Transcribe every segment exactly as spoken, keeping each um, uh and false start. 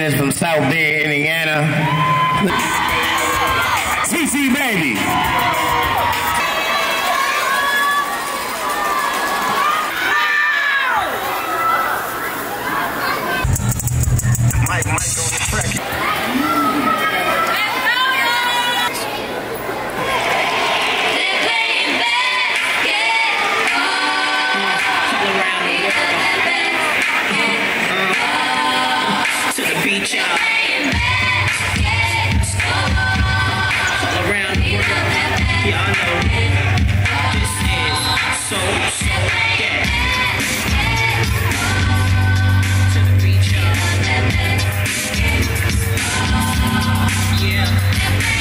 Dennis from South Bend, Indiana. T C Baby. Mike, Mike on the track. Beach out. All around the world. Yeah, I know. This is so, so, yeah. To the beach out. Yeah.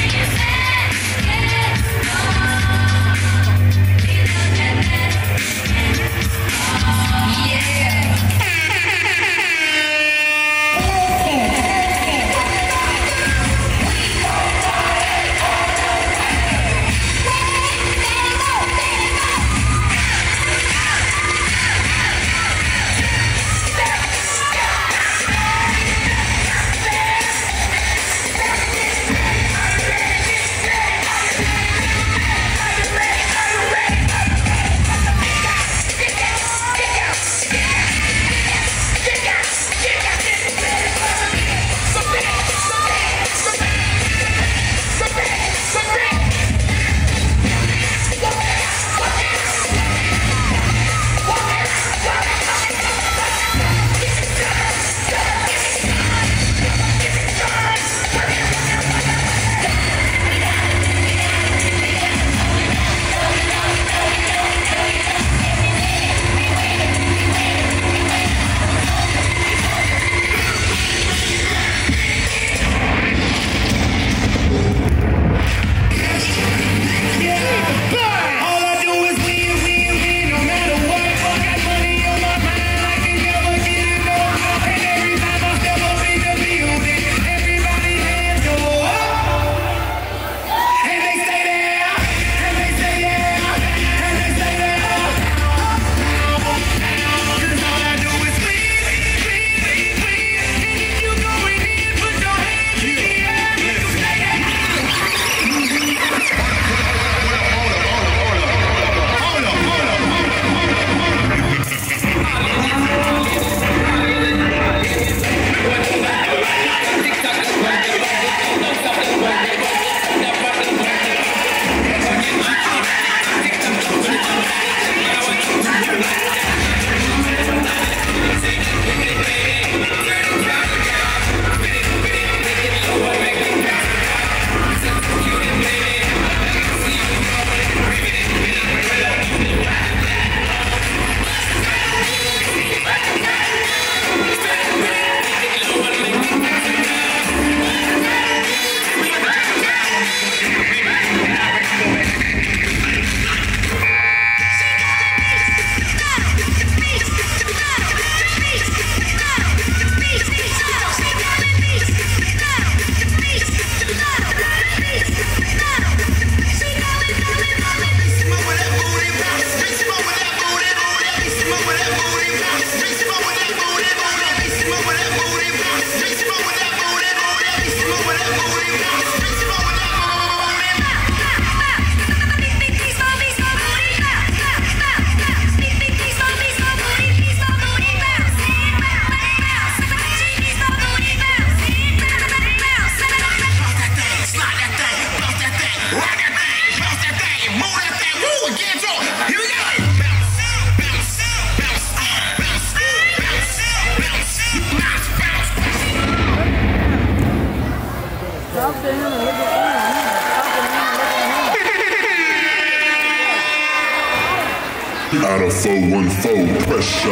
Out of four one four pressure.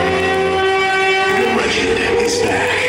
The legend is back.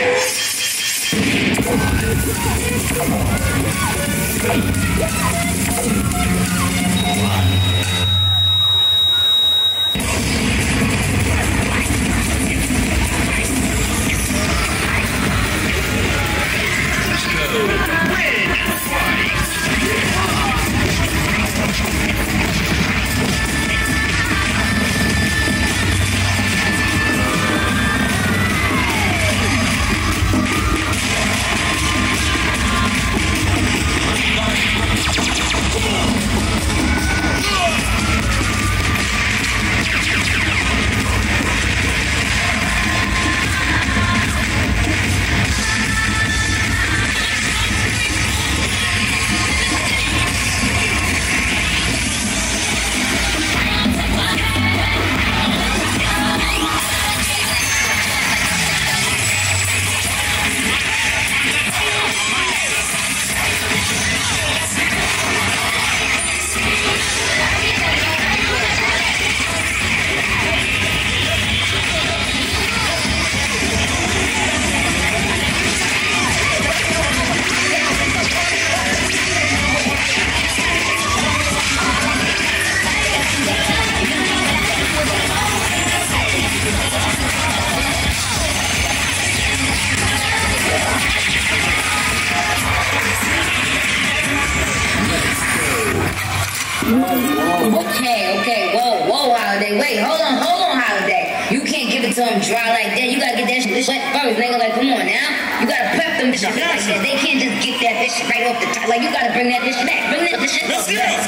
to them dry like that. You gotta get that shit wet first, nigga. Like, come on now. You gotta prep them shit like that. They can't just get that this shit right off the top. Like, you gotta bring that this shit back. Bring that this shit back.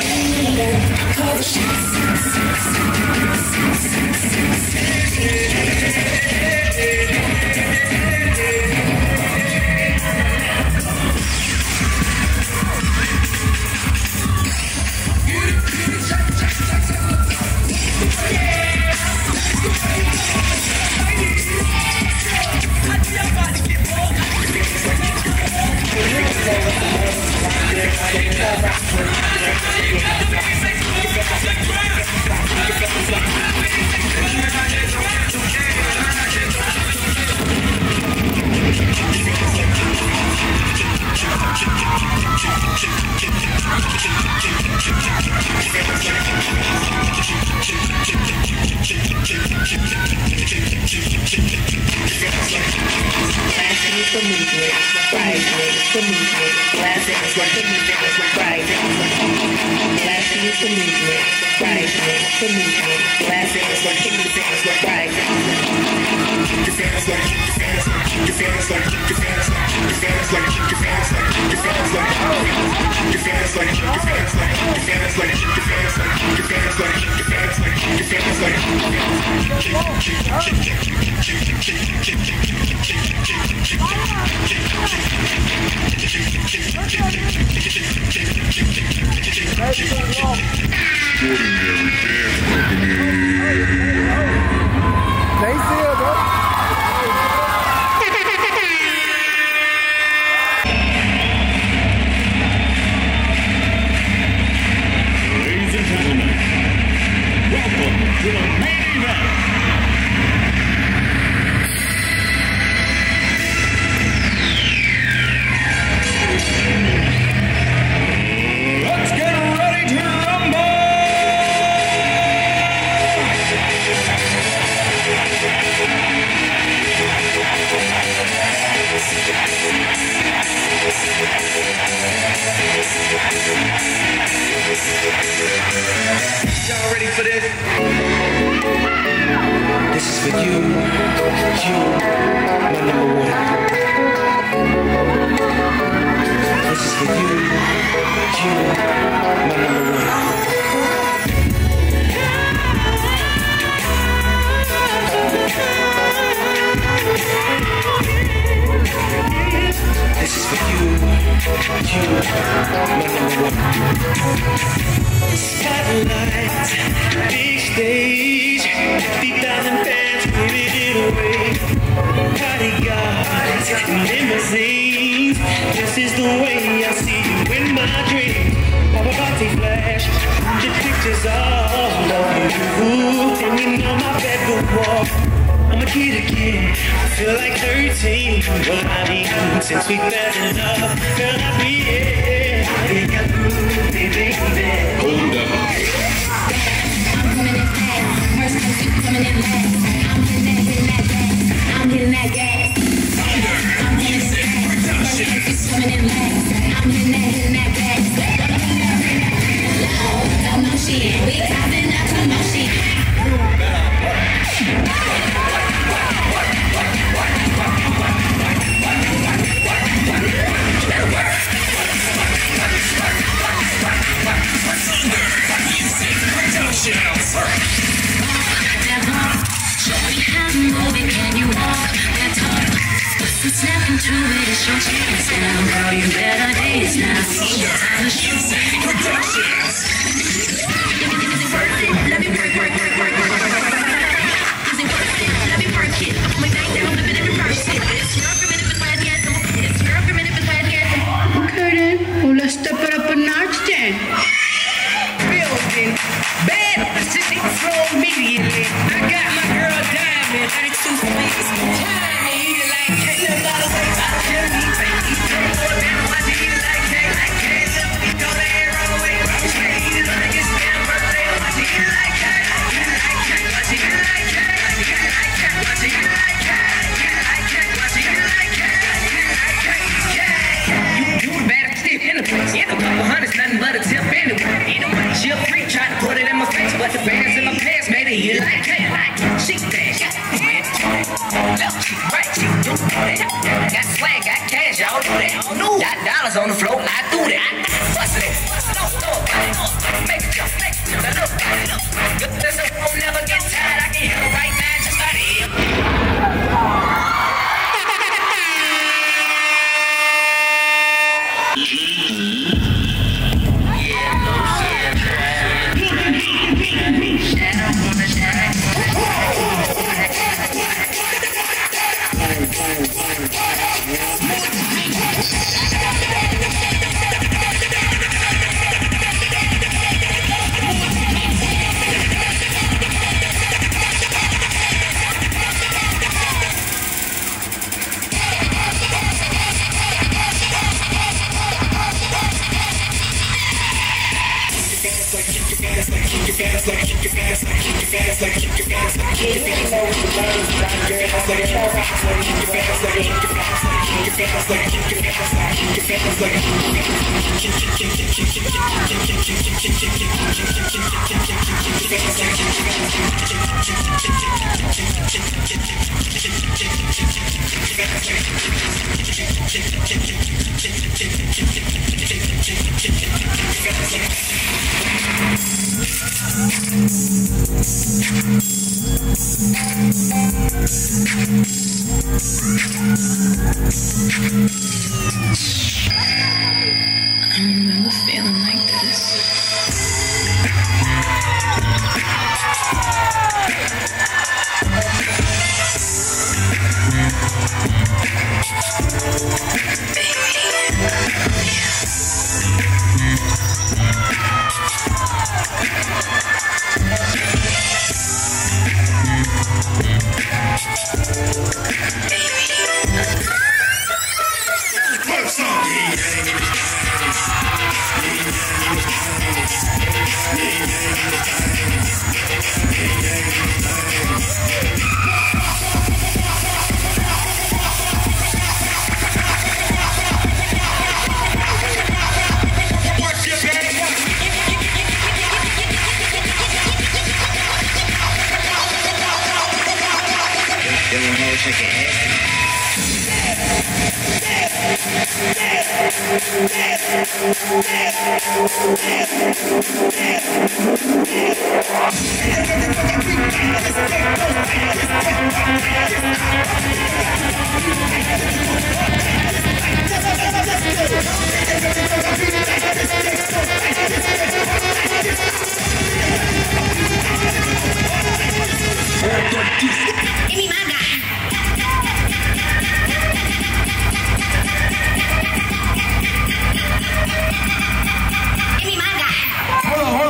Y'all ready for this? This is for you, you, my number one. This is for you, you, my number one. This is for you, you, my number one. Spotlight, big stage, fifty thousand fans putting it away. Bodyguards, limousines, this is the way I see you in my dreams. Paparazzi flash, the pictures all of you, and you know my bedroom walk. I'm a kid again, I feel like thirteen. What I mean, since we fell in love, girl, I feel I think I grew, baby. Hold up. I'm coming in fast, first time you coming in last. I'm hitting that, hitting that gas. I'm hitting that gas. I'm hitting that gas. First time you coming in last. I'm hitting that, hitting that gas. Talk my shit, we topping, I talk my shit. Snap into it, it's your chance now. Girl, you better dance now. Music Productions. Is it worth it? Let me work, work, work, work, work, work, work. Is it worth it? Let me work it. My back down, flip it and reverse it. It's your primitive enthusiasm. It's your primitive enthusiasm. Okay then, well let's step it up a notch then. Building, bad city flow immediately. I got my girl Diamond, thirty-two space. Tiny, like can't live by the way I can be. More than what do you like? I can't live when you go there all the way. It's like it's their birthday. What do you like? What do you like? What do you like? What do you like? What do you like? What do you like? You do it better stiff in the place. In a couple hundreds, nothing but a tip anyway. Anyway, chill free, try to put it in my face, but the bands in my pants made it. You like it? Like it? She stash. that. Got swag, got cash, y'all know that. Got dollars on the floor, I do that. Bust it, bust it, don't throw it. Make it jump, make it jump. Now look, look. This won't never get tired. I can hear it right now, just out of here. I don't remember feeling like this. Give me my guy. Give me my guy. Hold on, hold on.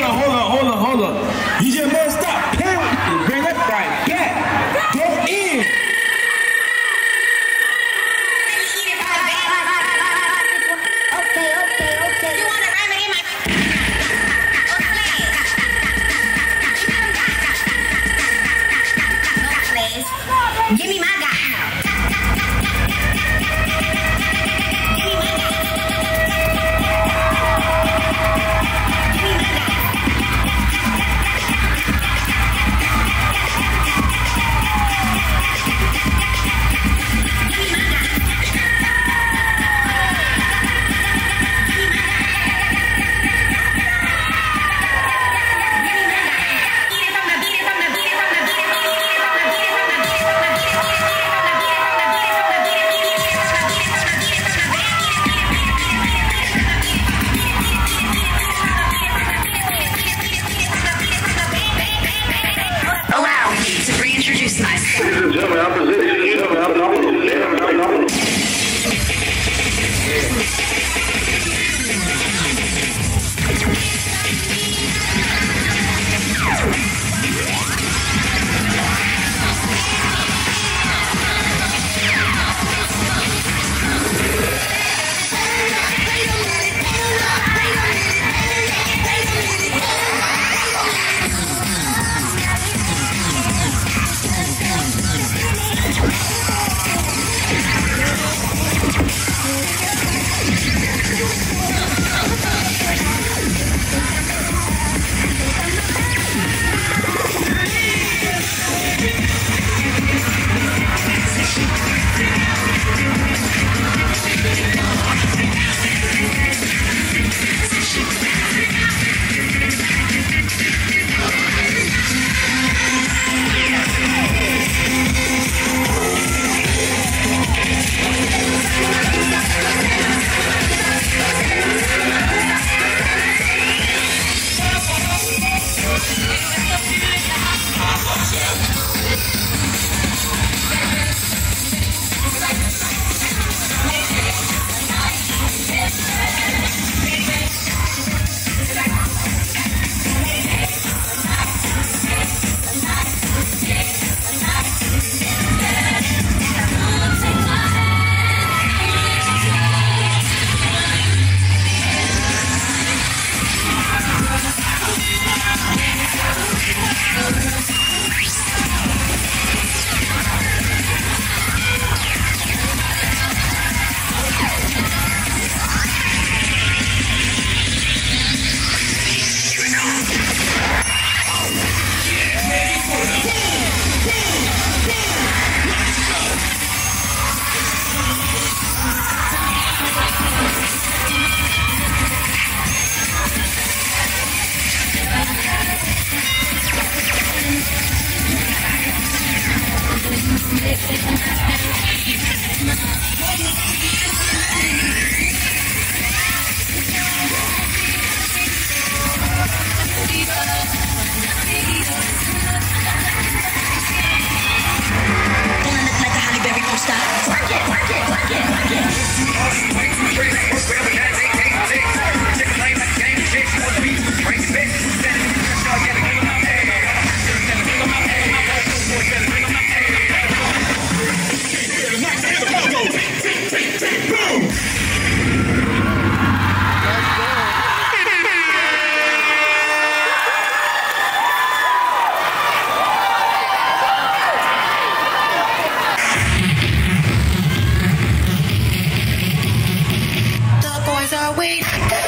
I wait.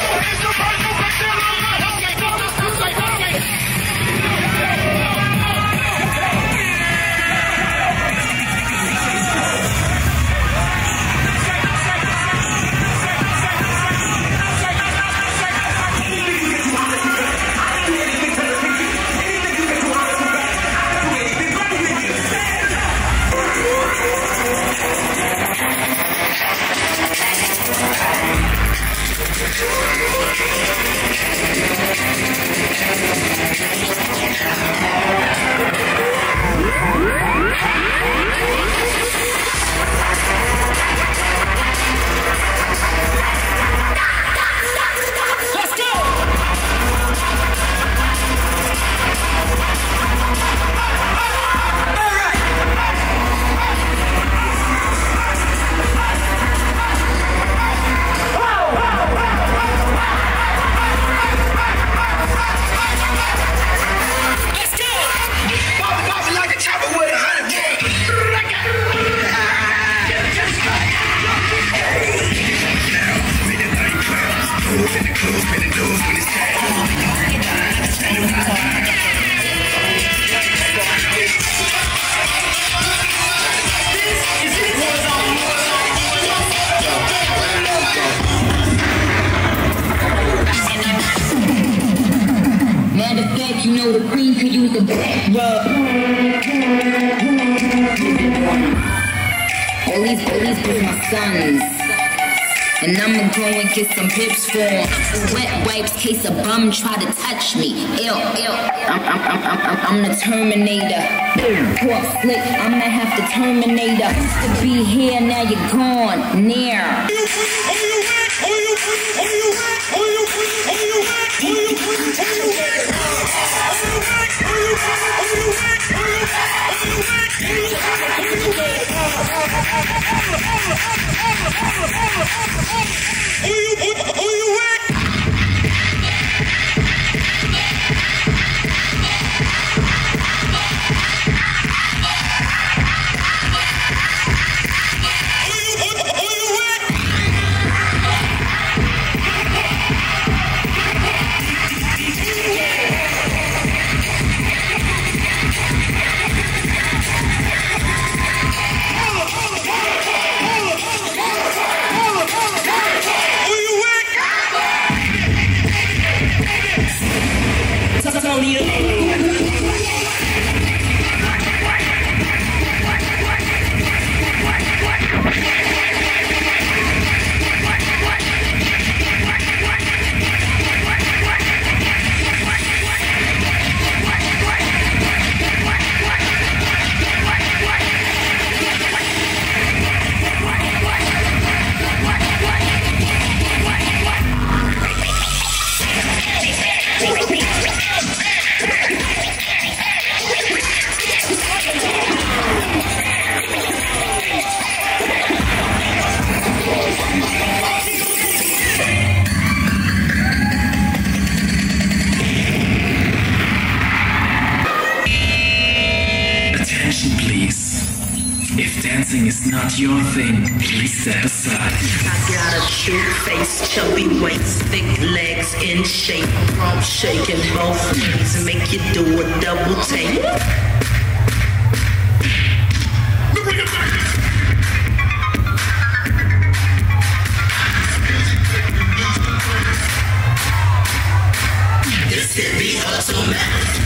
You know the queen could use the back rub. All these bullies was my sons, and I'ma go and get some pips for 'em. Wet wipes, case a bum try to touch me. Ew, ew. I'm, I'm, I'm, I'm, I'm, I'm the Terminator. Walk slick, I'ma have to Terminator. Used to be here, now you're gone. Near. It's not your thing, please step aside. I got a cute face, chubby waist, thick legs in shape. Rump shaking both knees and make you do a double take. This could be automatic.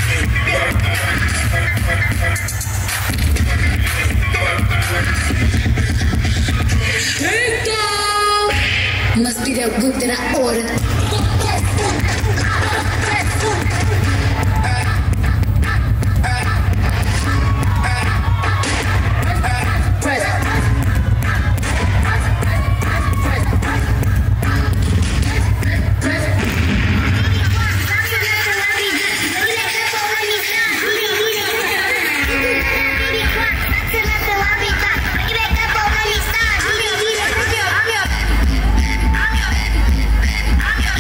Must be that whip that I ordered. I'm your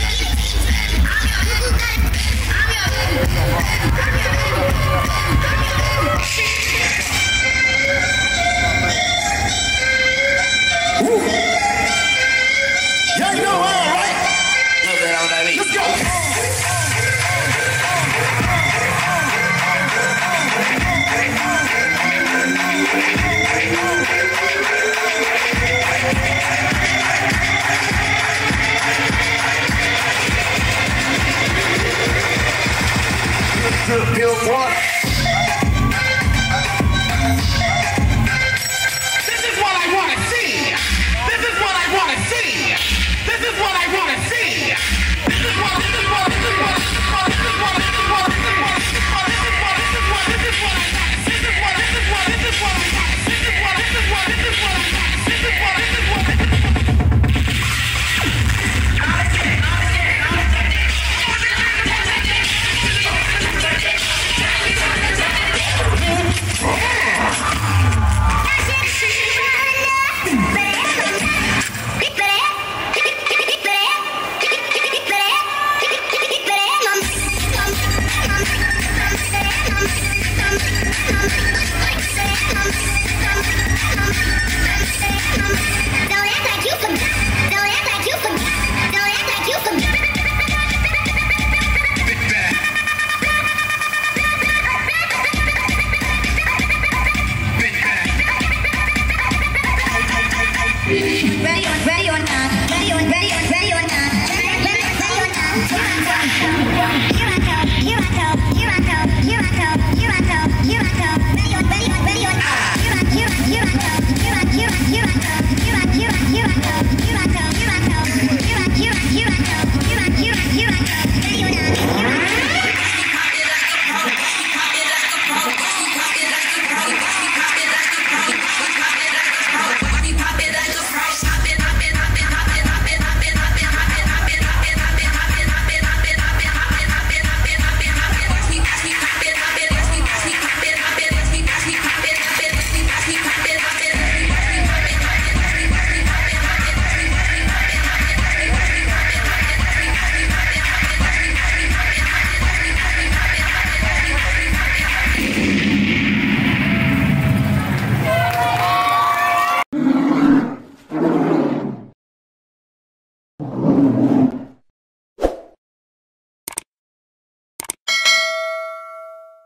What?